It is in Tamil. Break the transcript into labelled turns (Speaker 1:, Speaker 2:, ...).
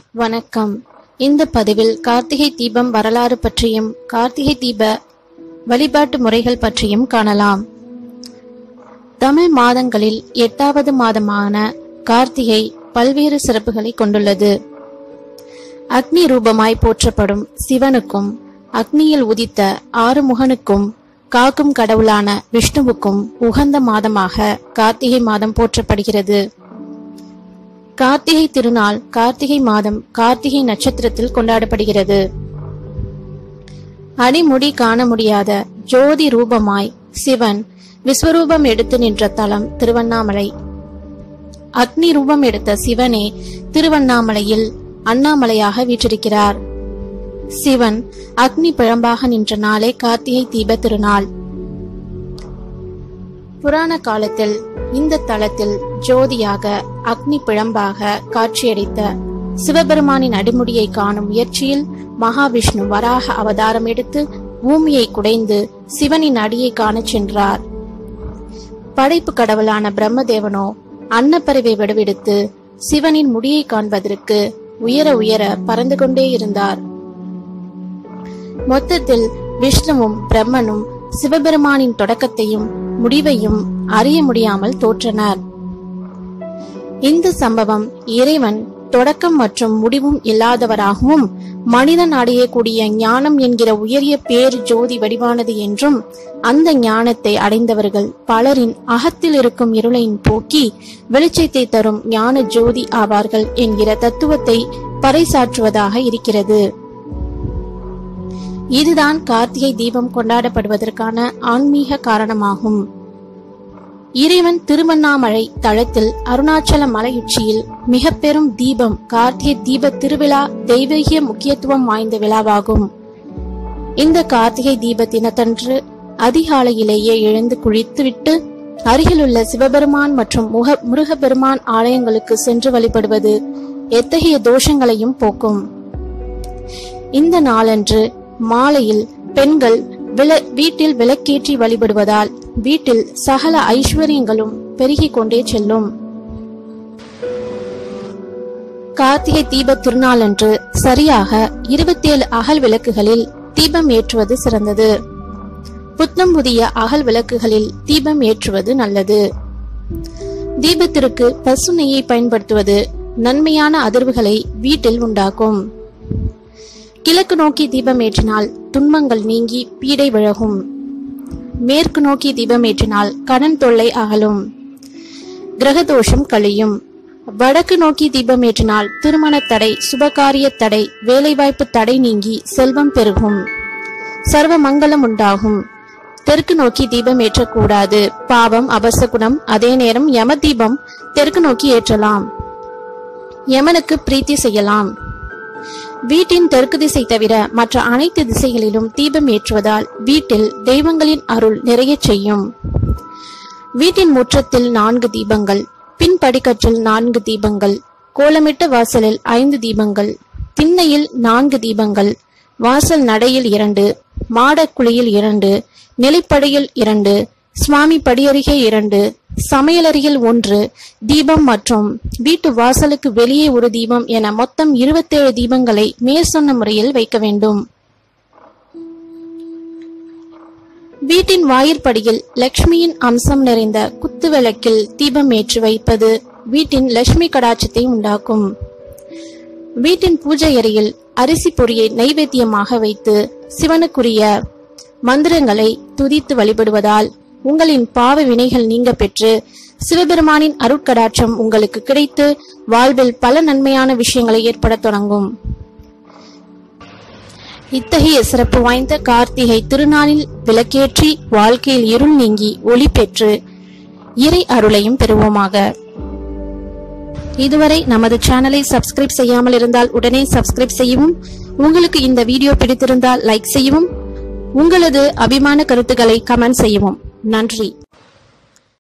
Speaker 1: வணக்கம். இந்த பதிவில் கார்த்திகை தீபம் வரலாறு பற்றியும் கார்த்திகை தீப வழிபாட்டு முறைகள் பற்றியும் காணலாம். தமிழ் மாதங்களில் 8வது மாதமான கார்த்திகை பல்வேறு சிறப்புகளை கொண்டுள்ளது. அக்னி ரூபமாய் போற்றப்படும் சிவனுக்கும் அக்னியில் உதித்த ஆறுமுகனுக்கும் காக்கும் கடவுளான விஷ்ணுவுக்கும் உகந்த மாதமாக கார்த்திகை மாதம் போற்றப்படுகிறது. கார்த்திகை திருநாள் கார்த்திகை மாதம் கார்த்திகை நட்சத்திரத்தில் கொண்டாடப்படுகிறது. அடிமுடி காண முடியாத ஜோதி ரூபமாய் சிவன் விஸ்வரூபம் எடுத்து நின்ற தலம் திருவண்ணாமலை. அக்னி ரூபம் எடுத்த சிவனே திருவண்ணாமலையில் அண்ணாமலையாக வீற்றிருக்கிறார். சிவன் அக்னி பிழம்பாக நின்ற நாளே கார்த்திகை தீப திருநாள். புராண காலத்தில் இந்த தலத்தில் ஜோதியாக அக்னி பிழம்பாக காட்சியளித்த சிவபெருமானின் அடிமுடியை காணும் முயற்சியில் மகாவிஷ்ணு வராக அவதாரம் எடுத்து பூமியை குடைந்து சிவனின் அடியை காணச் சென்றார். படைப்பு கடவுளான பிரம்மதேவனோ அன்னப்பறவை விடுவிடுத்து சிவனின் முடியை காண்பதற்கு உயர உயர பறந்து கொண்டே இருந்தார். மொத்தத்தில் விஷ்ணுவும் பிரம்மனும் சிவபெருமானின் தொடக்கத்தையும் முடிவையும் அறிய முடியாமல் தோற்றனர். இந்த சம்பவம் இறைவன் தொடக்கம் மற்றும் முடிவும் இல்லாதவராகவும் மனிதன் அடையக்கூடிய ஞானம் என்கிற உயரிய பேர் ஜோதி வடிவானது என்றும் அந்த ஞானத்தை அடைந்தவர்கள் பலரின் அகத்தில் இருக்கும் இருளையின் போக்கி வெளிச்சத்தை தரும் ஞான ஜோதி ஆவார்கள் என்கிற தத்துவத்தை பறைசாற்றுவதாக இருக்கிறது. இதுதான் கார்த்திகை தீபம் கொண்டாடப்படுவதற்கான ஆன்மீக காரணமாகும். இறைவன் திருவண்ணாமலை தளத்தில் அருணாச்சல மலையுச்சியில் மிக பெரும் தீபம் கார்த்திகை தீப திருவிழா தெய்வீக முக்கியத்துவம் வாய்ந்த விழாவாகும். இந்த கார்த்திகை தீப தினத்தன்று அதிகாலையிலேயே எழுந்து குளித்துவிட்டு அருகிலுள்ள சிவபெருமான் மற்றும் முருகப்பெருமான் ஆலயங்களுக்கு சென்று வழிபடுவது எத்தகைய தோஷங்களையும் போக்கும். இந்த நாளன்று மாலையில் பெண்கள் வீட்டில் விளக்கேற்றி வழிபடுவதால் வீட்டில் சகல ஐஸ்வர்யங்களும் பெருகிக் கொண்டே செல்லும். கார்த்திகை தீப திருநாளன்று சரியாக 27 அகல் விளக்குகளில் தீபம் ஏற்றுவது சிறந்தது. புத்தம் புதிய அகல் விளக்குகளில் தீபம் ஏற்றுவது நல்லது. தீபத்திற்கு பசு நெய்யை பயன்படுத்துவது நன்மையான அதிர்வுகளை வீட்டில் உண்டாக்கும். கிழக்கு நோக்கி தீபம் ஏற்றினால் துன்பங்கள் நீங்கி பீடை விலகும். மேற்கு நோக்கி தீபம் ஏற்றினால் கடன் தொல்லை அகலும், கிரகதோஷம் கழியும். வடக்கு நோக்கி தீபம் ஏற்றினால் திருமண தடை, சுபகாரிய தடை, வேலைவாய்ப்பு தடை நீங்கி செல்வம் பெருகும், சர்வ மங்களம் உண்டாகும். தெற்கு நோக்கி தீபம் ஏற்றக்கூடாது, பாவம் அபசகுணம். அதே நேரம் யம தீபம் தெற்கு நோக்கி ஏற்றலாம், யமனுக்கு பிரீத்தி செய்யலாம். வீட்டின் தெற்கு திசை தவிர மற்ற அனைத்து திசைகளிலும் தீபம் ஏற்றுவதால் வீட்டில் தெய்வங்களின் அருள் நிறைய செய்யும். வீட்டின் முற்றத்தில் 4 தீபங்கள், பின் படிக்கற்றில் 4 தீபங்கள், கோலமிட்ட வாசலில் 5 தீபங்கள், திண்ணையில் 4 தீபங்கள், வாசல் நடையில் 2, மாடக்குழியில் 2, நிலைப்படையில் 2, சுவாமி படியருகே 2, சமையலறையில் 1 தீபம் மற்றும் வீட்டு வாசலுக்கு வெளியே 1 தீபம் என மொத்தம் 27 தீபங்களை மேற்சொன்ன முறையில் வைக்க வேண்டும். வீட்டின் வாயிற்படியில் லட்சுமியின் அம்சம் நிறைந்த குத்து விளக்கில் தீபம் ஏற்றி வைப்பது வீட்டின் லட்சுமி கடாட்சத்தை உண்டாக்கும். வீட்டின் பூஜை அறையில் அரிசி பொரியை நைவேத்தியமாக வைத்து சிவனுக்குரிய மந்திரங்களை துதித்து வழிபடுவதால் உங்களின் பாவ வினைகள் நீங்க பெற்று சிவபெருமானின் அருட்கடாட்சம் உங்களுக்கு கிடைத்து வாழ்வில் பல நன்மையான விஷயங்களை ஏற்பட தொடங்கும். இத்தகைய சிறப்பு வாய்ந்த கார்த்திகை திருநாளில் விளக்கேற்றி வாழ்க்கையில் இருள் நீங்கி ஒளி பெற்று இறை அருளையும் பெறுவோமாக. இதுவரை நமது சேனலை சப்ஸ்கிரைப் செய்யாமல் இருந்தால் உடனே சப்ஸ்கிரைப் செய்யவும். உங்களுக்கு இந்த வீடியோ பிடித்திருந்தால் லைக் செய்யவும். உங்களது அபிமான கருத்துக்களை கமெண்ட் செய்யவும். நன்றி.